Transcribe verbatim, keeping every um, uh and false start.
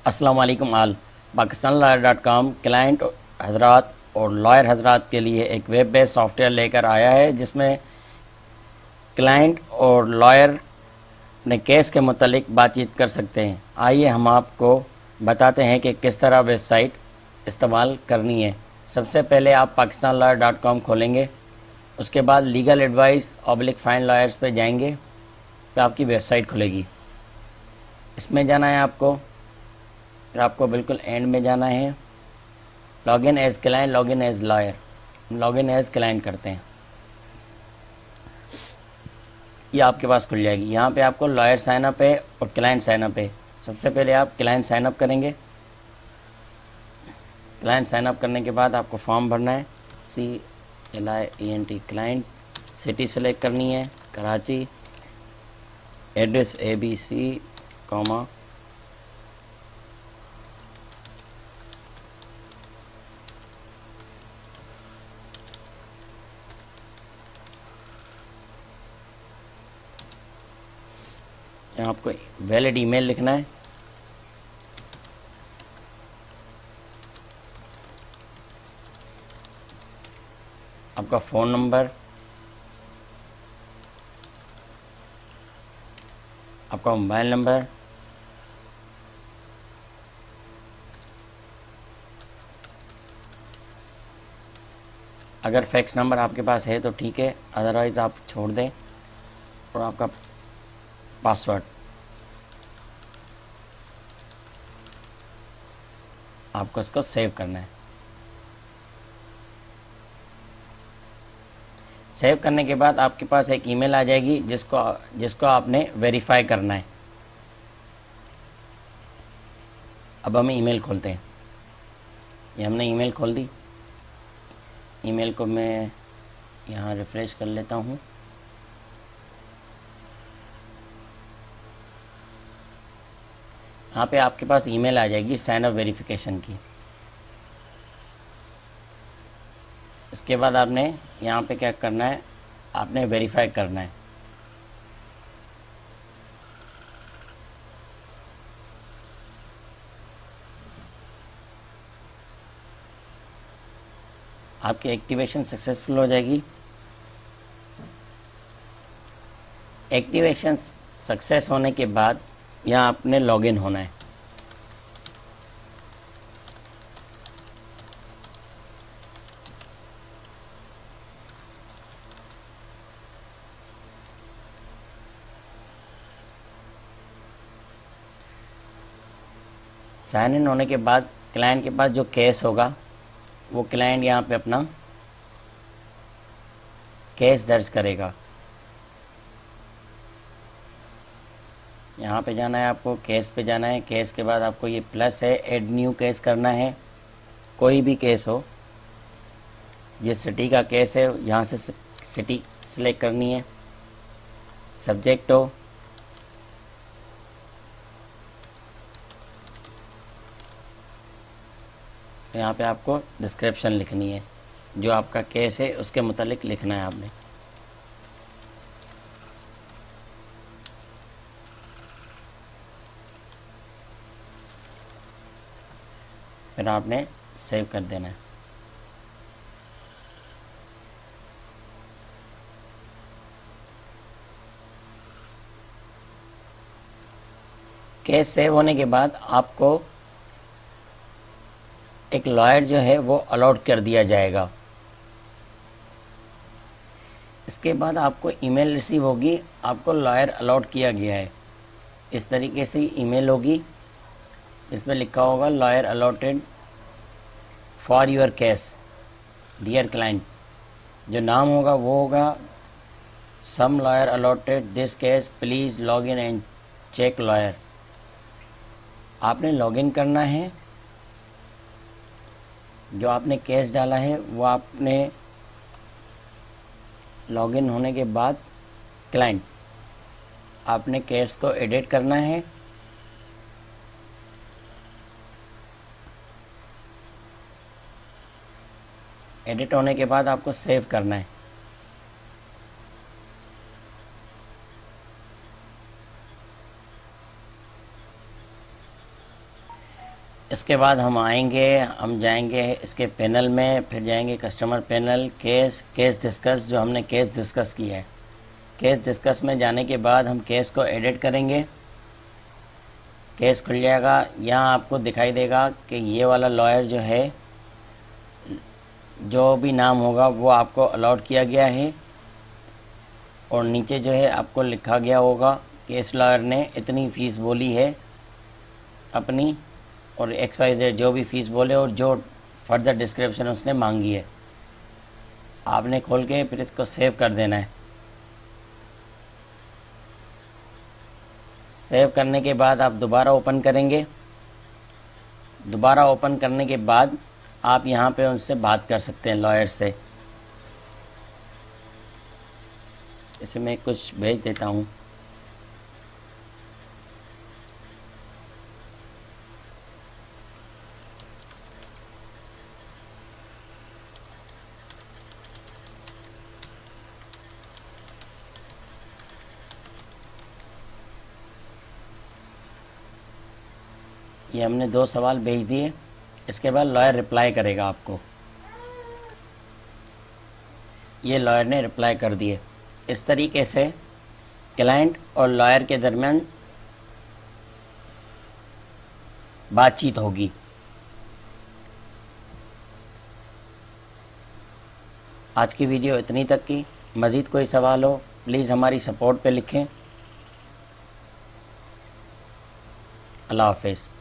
अस्सलाम वालेकुम आल। Pakistan lawyer dot com client हजरात और लॉयर हजरात के लिए एक वेब बेस्ड सॉफ्टवेयर लेकर आया है जिसमें क्लाइंट और लॉयर अपने केस के मुतालिक बातचीत कर सकते हैं। आइए हम आपको बताते हैं कि किस तरह वेबसाइट इस्तेमाल करनी है। सबसे पहले आप पाकिस्तान लॉयर डॉट कॉम खोलेंगे, उसके बाद legal advice oblique find lawyers पे जाएंगे, तो आपकी वेबसाइट खुलेगी। इसमें जाना है आपको, फिर आपको बिल्कुल एंड में जाना है। Login as client, login as lawyer, login as client करते हैं, ये आपके पास खुल जाएगी। यहाँ पे आपको लॉयर साइनअप है और क्लाइंट साइनअप है। सबसे पहले आप क्लाइंट साइनअप करेंगे। क्लाइंट साइनअप करने के बाद आपको फॉर्म भरना है, C L I E N T client. City select करनी है Karachi, address A B C comma यहाँ आपको वैलिड ईमेल लिखना है। आपका फ़ोन नंबर, आपका मोबाइल नंबर, अगर फैक्स नंबर आपके पास है तो ठीक है, अदरवाइज़ आप छोड़ दें। और आपका पासवर्ड, आपको इसको सेव करना है। सेव करने के बाद आपके पास एक ईमेल आ जाएगी जिसको जिसको आपने वेरीफाई करना है। अब हम ईमेल खोलते हैं। ये हमने ईमेल खोल दी। ईमेल को मैं यहाँ रिफ्रेश कर लेता हूँ। यहाँ पे आपके पास ईमेल आ जाएगी साइन अप वेरिफिकेशन की। इसके बाद आपने यहाँ पे क्या करना है, आपने वेरीफाई करना है। आपकी एक्टिवेशन सक्सेसफुल हो जाएगी। एक्टिवेशन सक्सेस होने के बाद यहाँ आपने लॉगिन होना है। साइन इन होने के बाद क्लाइंट के पास जो केस होगा वो क्लाइंट यहाँ पे अपना केस दर्ज करेगा। यहाँ पे जाना है, आपको केस पे जाना है। केस के बाद आपको ये प्लस है, ऐड न्यू केस करना है। कोई भी केस हो, ये सिटी का केस है, यहाँ से सिटी सिलेक्ट करनी है। सब्जेक्ट हो, तो यहाँ पे आपको डिस्क्रिप्शन लिखनी है, जो आपका केस है उसके मुतालिक लिखना है आपने। फिर आपने सेव कर देना है। केस सेव होने के बाद आपको एक लॉयर जो है वो अलॉट कर दिया जाएगा। इसके बाद आपको ईमेल रिसीव होगी, आपको लॉयर अलॉट किया गया है। इस तरीके से ईमेल होगी, इसमें लिखा होगा lawyer allotted for your case dear client. जो नाम होगा वो होगा some lawyer allotted this case, please log in and check lawyer. आपने लॉगिन करना है। जो आपने केस डाला है वो आपने लॉगिन होने के बाद क्लाइंट आपने केस को एडिट करना है। एडिट होने के बाद आपको सेव करना है। इसके बाद हम आएंगे, हम जाएंगे इसके पैनल में, फिर जाएंगे customer panel, case case discuss, जो हमने केस डिस्कस किया है। केस डिस्कस में जाने के बाद हम केस को एडिट करेंगे। केस खुल जाएगा। यहाँ आपको दिखाई देगा कि ये वाला लॉयर जो है, जो भी नाम होगा वो आपको अलॉट किया गया है, और नीचे जो है आपको लिखा गया होगा कि इस लॉयर ने इतनी फ़ीस बोली है अपनी, और एक्स वाई जेड जो भी फ़ीस बोले और जो फर्दर डिस्क्रिप्शन उसने मांगी है। आपने खोल के फिर इसको सेव कर देना है। सेव करने के बाद आप दोबारा ओपन करेंगे। दोबारा ओपन करने के बाद आप यहाँ पे उनसे बात कर सकते हैं, लॉयर से। इसे मैं कुछ भेज देता हूँ। ये हमने दो सवाल भेज दिए। इसके बाद लॉयर रिप्लाई करेगा आपको। ये लॉयर ने रिप्लाई कर दिए। इस तरीके से क्लाइंट और लॉयर के दरमियान बातचीत होगी। आज की वीडियो इतनी तक की। मज़ीद कोई सवाल हो प्लीज़ हमारी सपोर्ट पे लिखें। अल्लाह हाफ़िज़।